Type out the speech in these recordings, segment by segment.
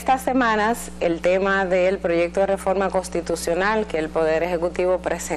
estas semanas el tema del proyecto de reforma constitucional que el Poder Ejecutivo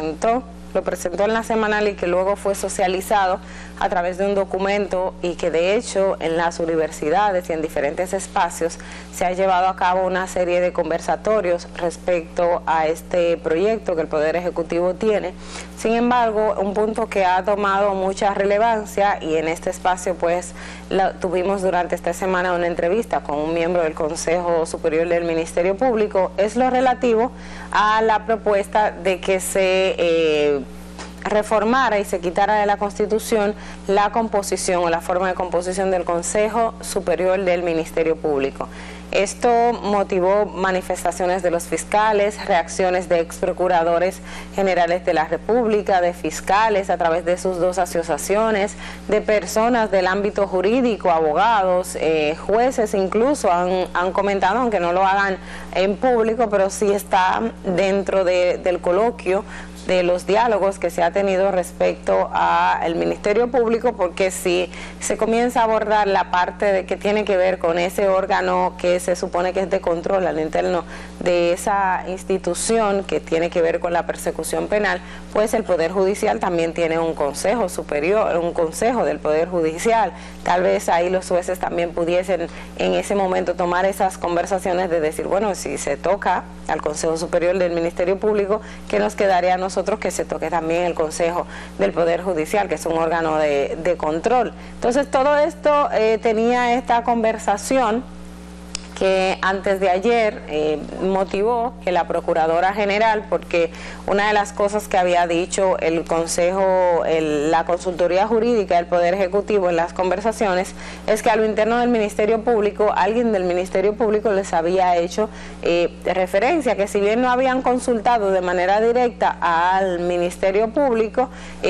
lo presentó en la semanal y que luego fue socializado a través de un documento, y que de hecho en las universidades y en diferentes espacios se ha llevado a cabo una serie de conversatorios respecto a este proyecto que el Poder Ejecutivo tiene. Sin embargo, un punto que ha tomado mucha relevancia, y en este espacio pues tuvimos durante esta semana una entrevista con un miembro del Consejo Superior del Ministerio Público, es lo relativo a la propuesta de que se reformara y se quitara de la Constitución la composición o la forma de composición del Consejo Superior del Ministerio Público. Esto motivó manifestaciones de los fiscales, reacciones de ex procuradores generales de la República, de fiscales a través de sus dos asociaciones, de personas del ámbito jurídico, abogados, jueces incluso han comentado, aunque no lo hagan en público, pero sí está dentro del coloquio de los diálogos que se ha tenido respecto al Ministerio Público, porque si se comienza a abordar la parte de que tiene que ver con ese órgano que se supone que es de control al interno de esa institución que tiene que ver con la persecución penal, pues el Poder Judicial también tiene un consejo superior, un consejo del Poder Judicial. Tal vez ahí los jueces también pudiesen en ese momento tomar esas conversaciones de decir, bueno, si se toca al Consejo Superior del Ministerio Público, ¿qué nos quedaría a nosotros que se toque también el Consejo del Poder Judicial, que es un órgano de control? Entonces todo esto tenía esta conversación que antes de ayer motivó que la Procuradora General, porque una de las cosas que había dicho el Consejo, la Consultoría Jurídica del Poder Ejecutivo en las conversaciones, es que a lo interno del Ministerio Público, alguien del Ministerio Público les había hecho referencia, que si bien no habían consultado de manera directa al Ministerio Público,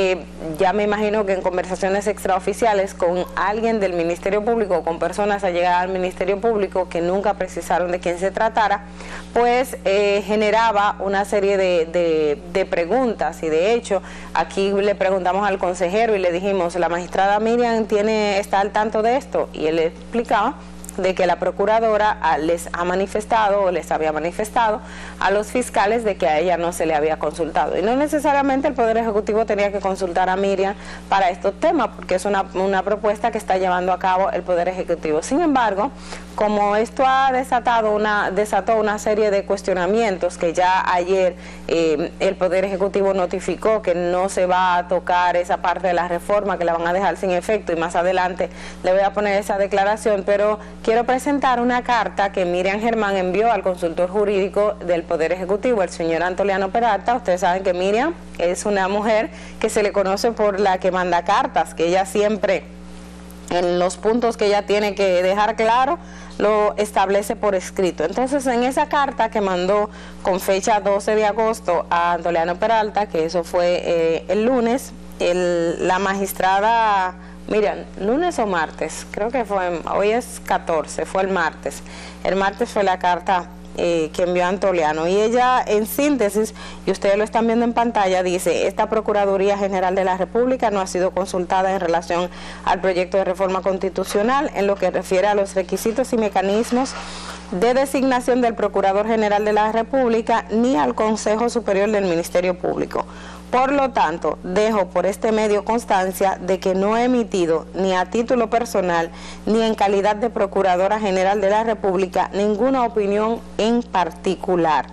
ya me imagino que en conversaciones extraoficiales con alguien del Ministerio Público, con personas allegadas al Ministerio Público que nunca precisaron de quién se tratara, pues generaba una serie de preguntas. Y de hecho aquí le preguntamos al consejero y le dijimos, ¿la magistrada Miriam está al tanto de esto? Y él explicaba de que la procuradora les ha manifestado o les había manifestado a los fiscales de que a ella no se le había consultado, y no necesariamente el Poder Ejecutivo tenía que consultar a Miriam para estos temas, porque es una propuesta que está llevando a cabo el Poder Ejecutivo. Sin embargo, como esto ha desató una serie de cuestionamientos, que ya ayer el Poder Ejecutivo notificó que no se va a tocar esa parte de la reforma, que la van a dejar sin efecto, y más adelante le voy a poner esa declaración, pero quiero presentar una carta que Miriam Germán envió al consultor jurídico del Poder Ejecutivo, el señor Antoliano Peralta. Ustedes saben que Miriam es una mujer que se le conoce por la que manda cartas, que ella siempre, en los puntos que ella tiene que dejar claro, lo establece por escrito. Entonces, en esa carta que mandó con fecha 12 de agosto a Antoliano Peralta, que eso fue el lunes, la magistrada Miriam, lunes o martes, creo que hoy es 14, fue el martes. El martes fue la carta que envió Antoliano, y ella, en síntesis, y ustedes lo están viendo en pantalla, dice: esta Procuraduría General de la República no ha sido consultada en relación al proyecto de reforma constitucional en lo que refiere a los requisitos y mecanismos de designación del Procurador General de la República, ni al Consejo Superior del Ministerio Público. Por lo tanto, dejo por este medio constancia de que no he emitido, ni a título personal, ni en calidad de Procuradora General de la República, ninguna opinión en particular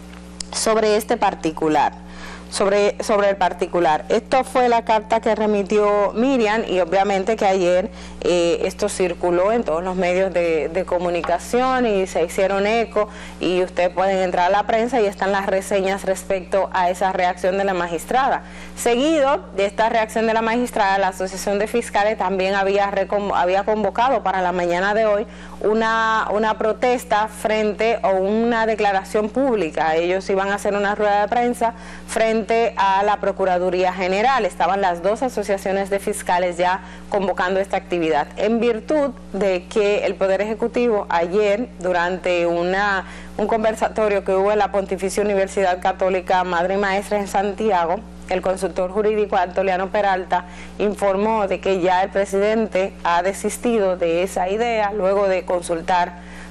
sobre este particular. Sobre el particular. Esto fue la carta que remitió Miriam, y obviamente que ayer esto circuló en todos los medios de comunicación y se hicieron eco, y ustedes pueden entrar a la prensa y están las reseñas respecto a esa reacción de la magistrada. Seguido de esta reacción de la magistrada, la Asociación de Fiscales también había convocado para la mañana de hoy una protesta frente, o una declaración pública. Ellos iban a hacer una rueda de prensa frente a la Procuraduría General. Estaban las dos asociaciones de fiscales ya convocando esta actividad, en virtud de que el Poder Ejecutivo ayer, durante un conversatorio que hubo en la Pontificia Universidad Católica Madre y Maestra en Santiago, el consultor jurídico Antoliano Peralta informó de que ya el presidente ha desistido de esa idea luego de consultar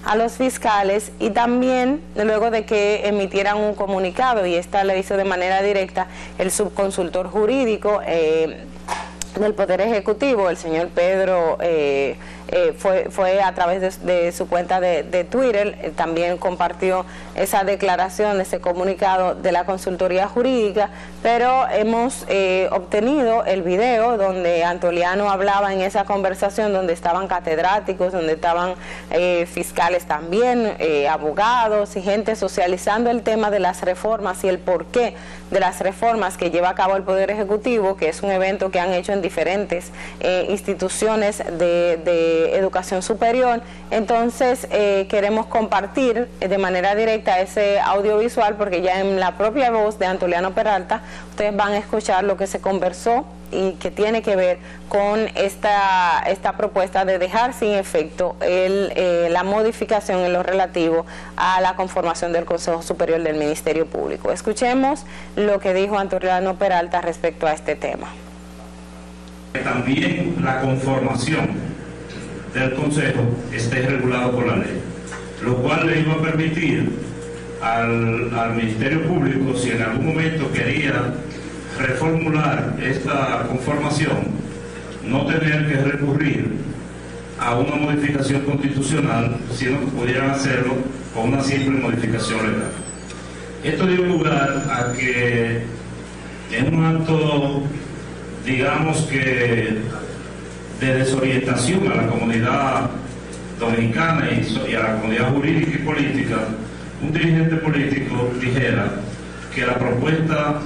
a los fiscales, y también luego de que emitieran un comunicado, y esta le hizo de manera directa el subconsultor jurídico del Poder Ejecutivo, el señor Pedro, fue a través de su cuenta de Twitter, también compartió esa declaración, ese comunicado de la consultoría jurídica, pero hemos obtenido el video donde Antoliano hablaba en esa conversación, donde estaban catedráticos, donde estaban fiscales también, abogados y gente socializando el tema de las reformas y el porqué de las reformas que lleva a cabo el Poder Ejecutivo, que es un evento que han hecho en diferentes instituciones de educación superior. Entonces queremos compartir de manera directa ese audiovisual, porque ya en la propia voz de Antoliano Peralta ustedes van a escuchar lo que se conversó y que tiene que ver con esta propuesta de dejar sin efecto la modificación en lo relativo a la conformación del Consejo Superior del Ministerio Público. Escuchemos lo que dijo Antoliano Peralta respecto a este tema. También la conformación del Consejo esté regulado por la ley, lo cual le iba a permitir al Ministerio Público, si en algún momento quería reformular esta conformación, no tener que recurrir a una modificación constitucional, sino que pudieran hacerlo con una simple modificación legal. Esto dio lugar a que en un acto, digamos que de desorientación a la comunidad dominicana y a la comunidad jurídica y política, un dirigente político dijera que la propuesta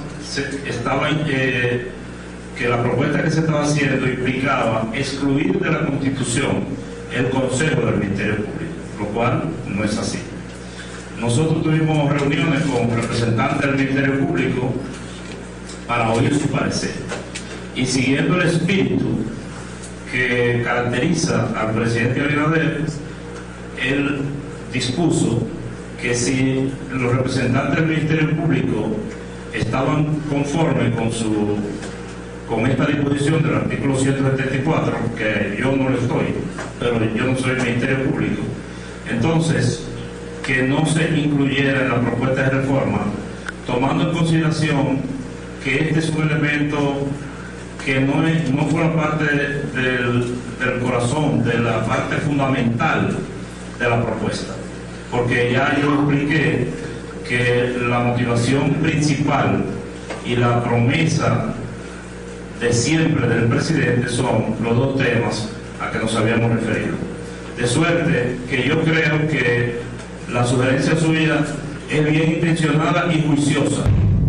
que se estaba haciendo implicaba excluir de la Constitución el Consejo del Ministerio Público, lo cual no es así. Nosotros tuvimos reuniones con representantes del Ministerio Público para oír su parecer, y siguiendo el espíritu que caracteriza al presidente Abinader, él dispuso que si los representantes del Ministerio Público estaban conformes con esta disposición del artículo 174, que yo no lo estoy, pero yo no soy el Ministerio Público, entonces que no se incluyera en la propuesta de reforma, tomando en consideración que este es un elemento que no forma parte del corazón, de la parte fundamental de la propuesta, porque ya yo expliqué que la motivación principal y la promesa de siempre del presidente son los dos temas a que nos habíamos referido. De suerte que yo creo que la sugerencia suya es bien intencionada y juiciosa.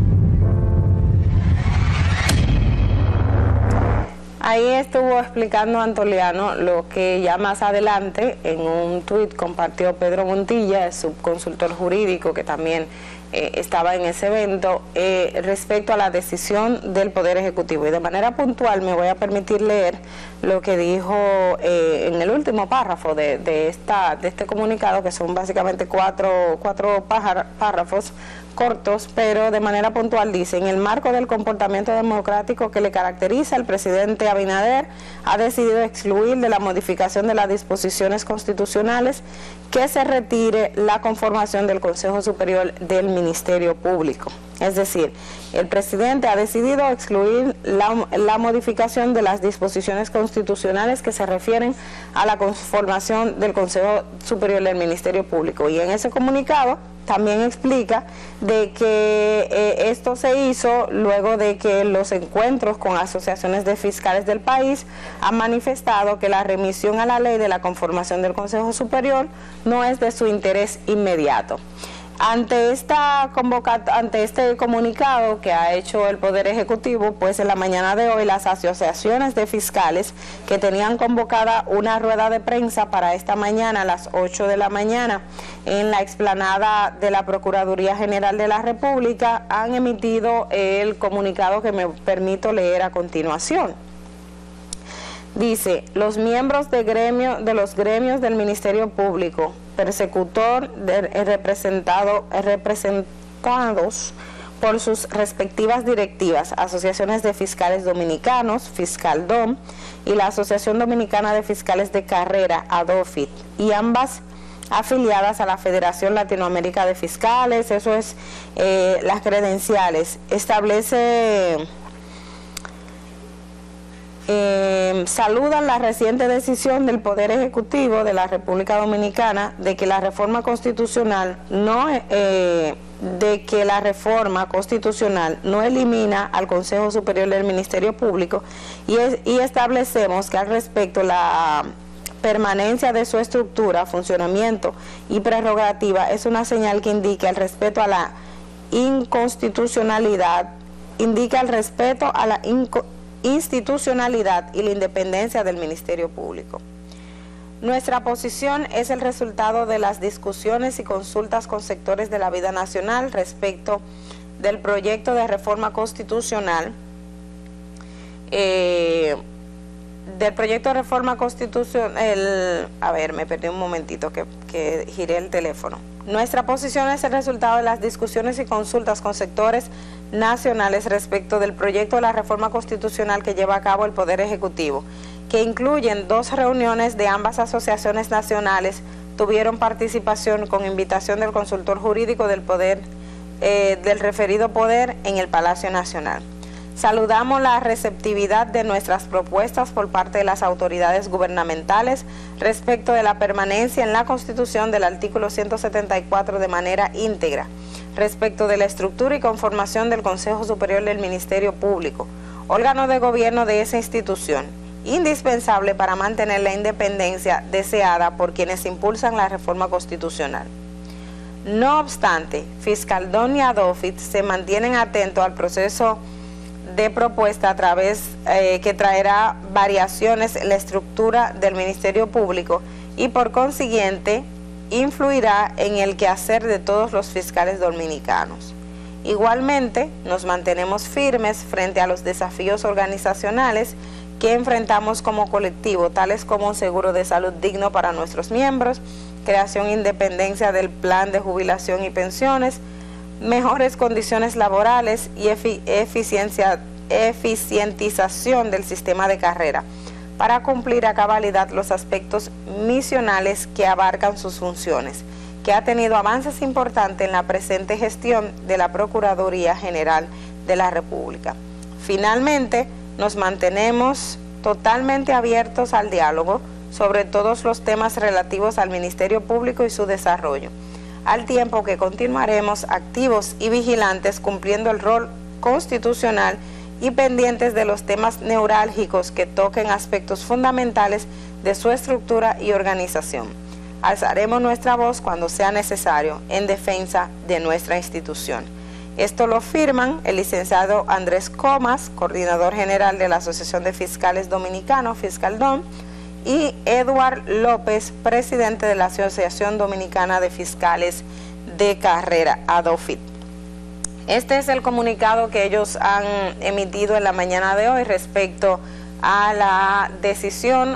Ahí estuvo explicando Antoliano lo que ya más adelante en un tuit compartió Pedro Montilla, el subconsultor jurídico que también estaba en ese evento, respecto a la decisión del Poder Ejecutivo. Y de manera puntual me voy a permitir leer lo que dijo en el último párrafo de este comunicado, que son básicamente cuatro párrafos cortos, pero de manera puntual dice: en el marco del comportamiento democrático que le caracteriza, el presidente Abinader ha decidido excluir de la modificación de las disposiciones constitucionales que se retire la conformación del Consejo Superior del Ministerio Público. Es decir, el presidente ha decidido excluir la modificación de las disposiciones constitucionales que se refieren a la conformación del Consejo Superior del Ministerio Público. Y en ese comunicado también explica de que esto se hizo luego de que los encuentros con asociaciones de fiscales del país han manifestado que la remisión a la ley de la conformación del Consejo Superior no es de su interés inmediato. Ante este comunicado que ha hecho el Poder Ejecutivo, pues en la mañana de hoy las asociaciones de fiscales que tenían convocada una rueda de prensa para esta mañana a las 8 de la mañana en la explanada de la Procuraduría General de la República han emitido el comunicado que me permito leer a continuación. Dice: los miembros de los gremios del Ministerio Público, persecutor representados por sus respectivas directivas, asociaciones de fiscales dominicanos, Fiscaldom, y la Asociación Dominicana de Fiscales de Carrera, ADOFIT, y ambas afiliadas a la Federación Latinoamérica de Fiscales. Eso es las credenciales. Establece... saludan la reciente decisión del Poder Ejecutivo de la República Dominicana de que la reforma constitucional no elimina al Consejo Superior del Ministerio Público y establecemos que al respecto la permanencia de su estructura, funcionamiento y prerrogativa es una señal que indica el respeto a la institucionalidad y la independencia del Ministerio Público. Nuestra posición es el resultado de las discusiones y consultas con sectores de la vida nacional respecto del proyecto de reforma constitucional, me perdí un momentito que giré el teléfono. Nuestra posición es el resultado de las discusiones y consultas con sectores nacionales respecto del proyecto de la reforma constitucional que lleva a cabo el Poder Ejecutivo, que incluyen 2 reuniones de ambas asociaciones nacionales, tuvieron participación con invitación del consultor jurídico del referido poder en el Palacio Nacional. Saludamos la receptividad de nuestras propuestas por parte de las autoridades gubernamentales respecto de la permanencia en la Constitución del artículo 174 de manera íntegra, respecto de la estructura y conformación del Consejo Superior del Ministerio Público, órgano de gobierno de esa institución, indispensable para mantener la independencia deseada por quienes impulsan la reforma constitucional. No obstante, Fiscaldón y Adofit se mantienen atentos al proceso de propuesta a través que traerá variaciones en la estructura del Ministerio Público y por consiguiente influirá en el quehacer de todos los fiscales dominicanos. Igualmente, nos mantenemos firmes frente a los desafíos organizacionales que enfrentamos como colectivo, tales como un seguro de salud digno para nuestros miembros, creación e independencia del plan de jubilación y pensiones, mejores condiciones laborales y eficientización del sistema de carrera, para cumplir a cabalidad los aspectos misionales que abarcan sus funciones, que ha tenido avances importantes en la presente gestión de la Procuraduría General de la República. Finalmente, nos mantenemos totalmente abiertos al diálogo sobre todos los temas relativos al Ministerio Público y su desarrollo, al tiempo que continuaremos activos y vigilantes cumpliendo el rol constitucional y pendientes de los temas neurálgicos que toquen aspectos fundamentales de su estructura y organización. Alzaremos nuestra voz cuando sea necesario en defensa de nuestra institución. Esto lo firman el licenciado Andrés Comas, coordinador general de la Asociación de Fiscales Dominicanos, Fiscaldón, y Eduard López, presidente de la Asociación Dominicana de Fiscales de Carrera, ADOFIT. Este es el comunicado que ellos han emitido en la mañana de hoy respecto a la decisión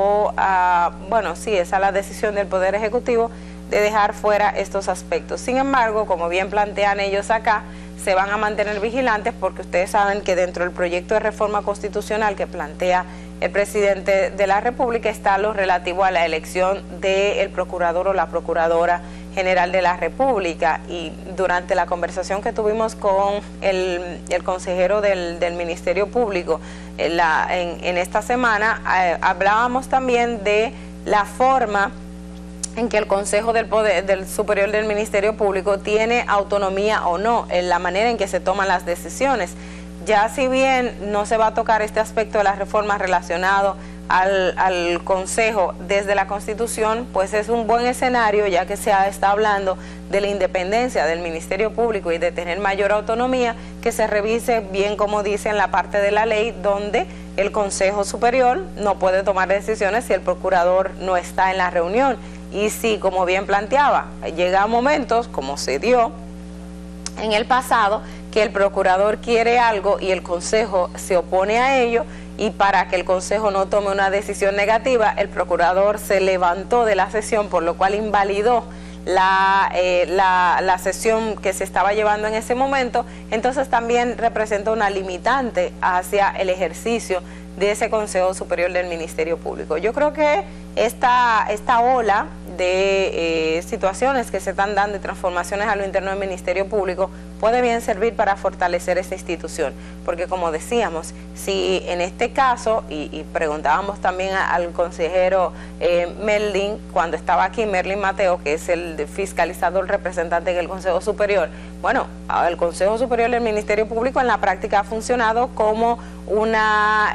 es a la decisión del Poder Ejecutivo de dejar fuera estos aspectos. Sin embargo, como bien plantean ellos acá, se van a mantener vigilantes porque ustedes saben que dentro del proyecto de reforma constitucional que plantea el presidente de la República está lo relativo a la elección del procurador o la procuradora general de la República, y durante la conversación que tuvimos con el consejero del Ministerio Público en esta semana, hablábamos también de la forma en que el Consejo del Superior del Ministerio Público tiene autonomía o no, en la manera en que se toman las decisiones. Ya si bien no se va a tocar este aspecto de la reforma relacionado al Consejo desde la Constitución, pues es un buen escenario, ya que está hablando de la independencia del Ministerio Público y de tener mayor autonomía, que se revise bien, como dice en la parte de la ley, donde el Consejo Superior no puede tomar decisiones si el procurador no está en la reunión. Y si, como bien planteaba, llega a momentos, como se dio en el pasado, que el procurador quiere algo y el Consejo se opone a ello, y para que el Consejo no tome una decisión negativa, el procurador se levantó de la sesión, por lo cual invalidó la sesión que se estaba llevando en ese momento. Entonces también representa una limitante hacia el ejercicio de ese Consejo Superior del Ministerio Público. Yo creo que esta ola de situaciones que se están dando y transformaciones a lo interno del Ministerio Público puede bien servir para fortalecer esta institución, porque como decíamos, si en este caso, y preguntábamos también al consejero Merlin, cuando estaba aquí Merlin Mateo, que es el fiscalizador representante en el Consejo Superior, bueno, el Consejo Superior del Ministerio Público en la práctica ha funcionado como una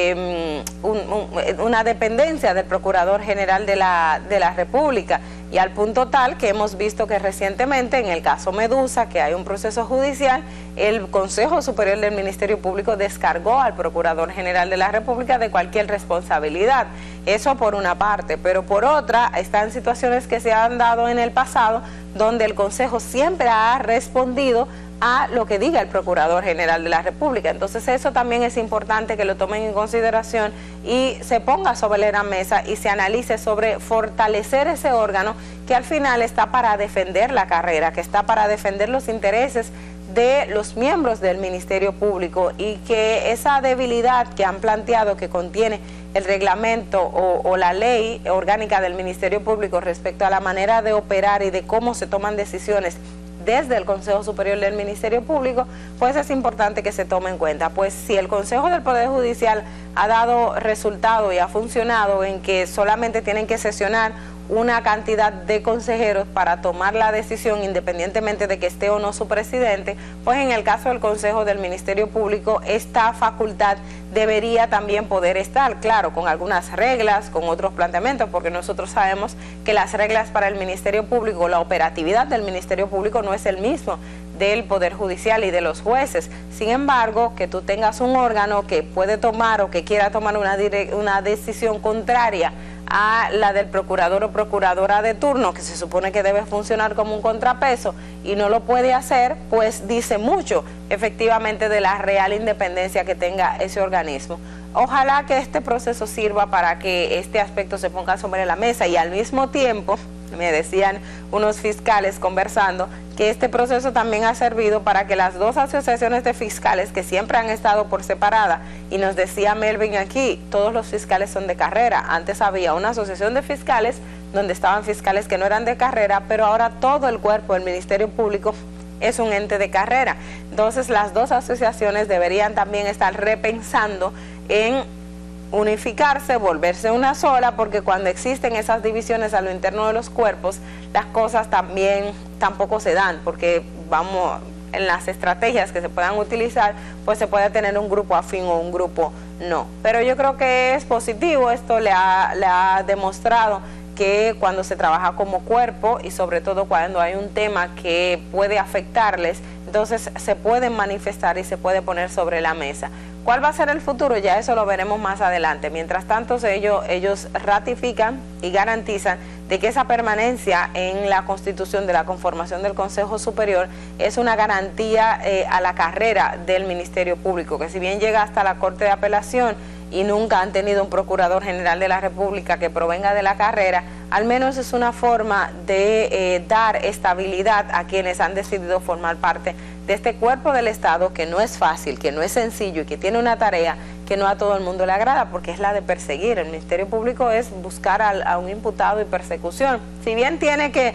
dependencia del Procurador General de la República, y al punto tal que hemos visto que recientemente en el caso Medusa, que hay un proceso judicial, el Consejo Superior del Ministerio Público descargó al Procurador General de la República de cualquier responsabilidad. Eso por una parte, pero por otra están situaciones que se han dado en el pasado donde el Consejo siempre ha respondido a lo que diga el Procurador General de la República. Entonces eso también es importante que lo tomen en consideración y se ponga sobre la mesa y se analice sobre fortalecer ese órgano que al final está para defender la carrera, que está para defender los intereses de los miembros del Ministerio Público, y que esa debilidad que han planteado que contiene el reglamento o la ley orgánica del Ministerio Público respecto a la manera de operar y de cómo se toman decisiones desde el Consejo Superior del Ministerio Público, pues es importante que se tome en cuenta. Pues si el Consejo del Poder Judicial ha dado resultado y ha funcionado en que solamente tienen que sesionar una cantidad de consejeros para tomar la decisión independientemente de que esté o no su presidente, pues en el caso del Consejo del Ministerio Público esta facultad debería también poder estar, claro, con algunas reglas, con otros planteamientos, porque nosotros sabemos que las reglas para el Ministerio Público, la operatividad del Ministerio Público no es el mismo del Poder Judicial y de los jueces. Sin embargo, que tú tengas un órgano que puede tomar o que quiera tomar una decisión contraria a la del procurador o procuradora de turno, que se supone que debe funcionar como un contrapeso, y no lo puede hacer, pues dice mucho efectivamente de la real independencia que tenga ese organismo. Ojalá que este proceso sirva para que este aspecto se ponga sobre la mesa, y al mismo tiempo, me decían unos fiscales conversando, que este proceso también ha servido para que las dos asociaciones de fiscales que siempre han estado por separada, y nos decía Melvin aquí, todos los fiscales son de carrera. Antes había una asociación de fiscales donde estaban fiscales que no eran de carrera, pero ahora todo el cuerpo del Ministerio Público es un ente de carrera. Entonces las dos asociaciones deberían también estar repensando en unificarse, volverse una sola, porque cuando existen esas divisiones a lo interno de los cuerpos, las cosas también tampoco se dan, porque vamos, en las estrategias que se puedan utilizar, pues se puede tener un grupo afín o un grupo no. Pero yo creo que es positivo, esto le ha demostrado que cuando se trabaja como cuerpo, y sobre todo cuando hay un tema que puede afectarles, entonces se pueden manifestar y se puede poner sobre la mesa. ¿Cuál va a ser el futuro? Ya eso lo veremos más adelante. Mientras tanto, ellos ratifican y garantizan de que esa permanencia en la constitución de la conformación del Consejo Superior es una garantía a la carrera del Ministerio Público, que si bien llega hasta la Corte de Apelación y nunca han tenido un Procurador General de la República que provenga de la carrera, al menos es una forma de dar estabilidad a quienes han decidido formar parte de este cuerpo del Estado, que no es fácil, que no es sencillo y que tiene una tarea que no a todo el mundo le agrada, porque es la de perseguir. El Ministerio Público es buscar a un imputado y persecución. Si bien tiene que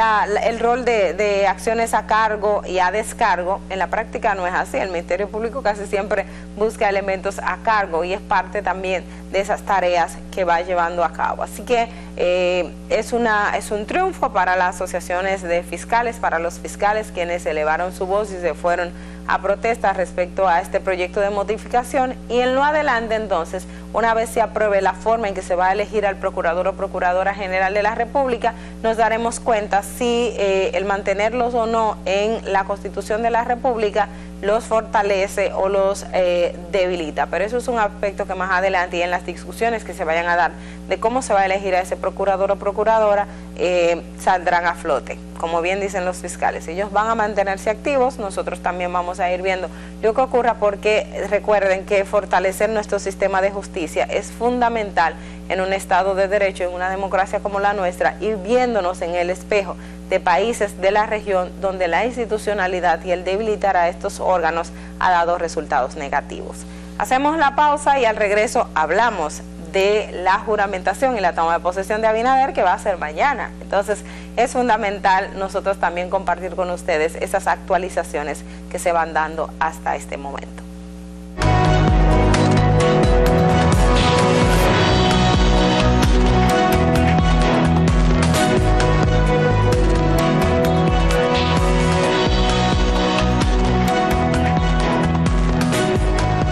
el rol de acciones a cargo y a descargo, en la práctica no es así. El Ministerio Público casi siempre busca elementos a cargo y es parte también de esas tareas que va llevando a cabo. Así que es un triunfo para las asociaciones de fiscales, para los fiscales quienes elevaron su voz y se fueron a protesta respecto a este proyecto de modificación, y en lo adelante entonces, una vez se apruebe la forma en que se va a elegir al Procurador o Procuradora General de la República, nos daremos cuenta si el mantenerlos o no en la Constitución de la República los fortalece o los debilita. Pero eso es un aspecto que más adelante y en las discusiones que se vayan a dar de cómo se va a elegir a ese procurador o procuradora saldrán a flote. Como bien dicen los fiscales, ellos van a mantenerse activos, nosotros también vamos a ir viendo lo que ocurra, porque recuerden que fortalecer nuestro sistema de justicia es fundamental en un Estado de Derecho, en una democracia como la nuestra, y viéndonos en el espejo de países de la región donde la institucionalidad y el debilitar a estos órganos ha dado resultados negativos. Hacemos la pausa y al regreso hablamos de la juramentación y la toma de posesión de Abinader, que va a ser mañana. Entonces es fundamental nosotros también compartir con ustedes esas actualizaciones que se van dando hasta este momento.